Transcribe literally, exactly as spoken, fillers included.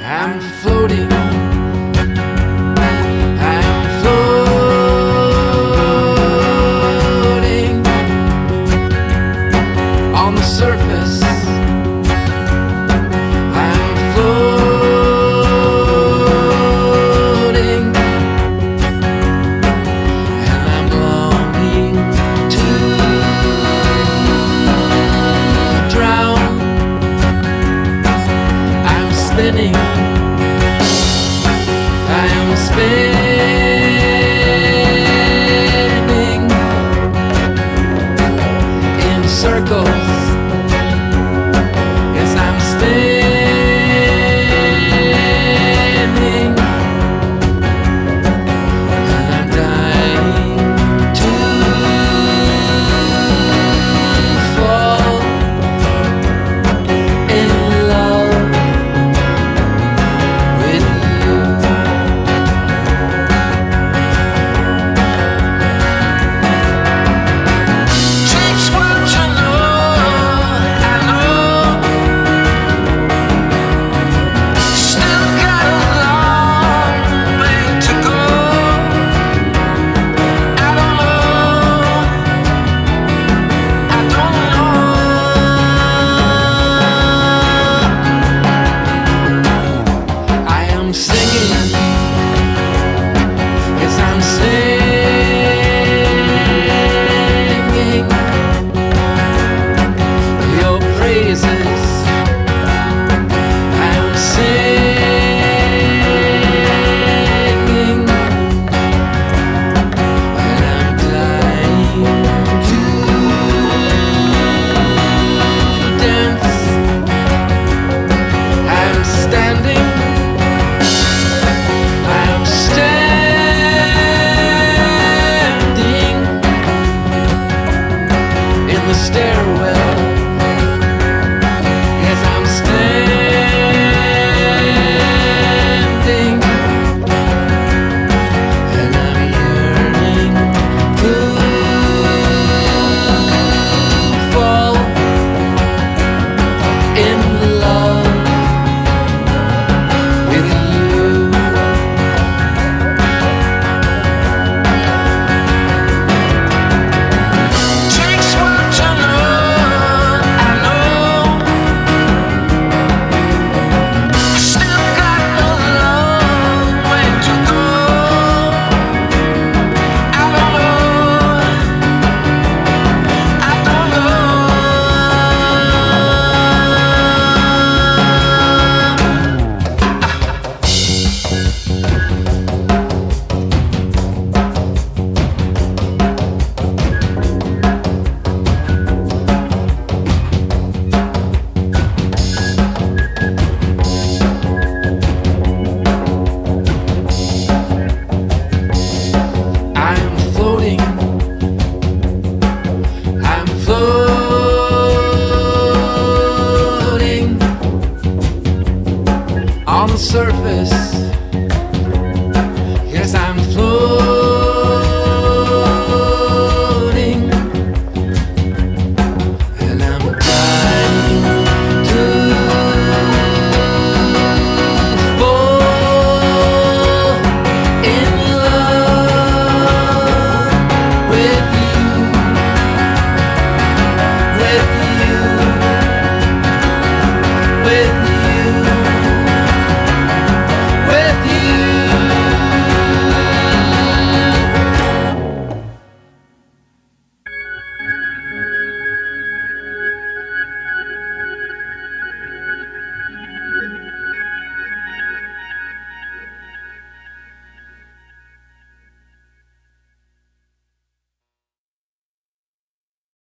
I'm floating, I'm floating on the surface. I'm floating, and I'm longing to drown. I'm spinning, I'm spinning in circles. Yes, I'm spinning, and I'm dying to fall in love with you. Takes what you know, I know. Still got a long way to go. I don't know, I don't know. I am singing, yes, I'm singing your praises. I'm singing, and I'm dying to dance. I'm standing, I'm standing in the stairwell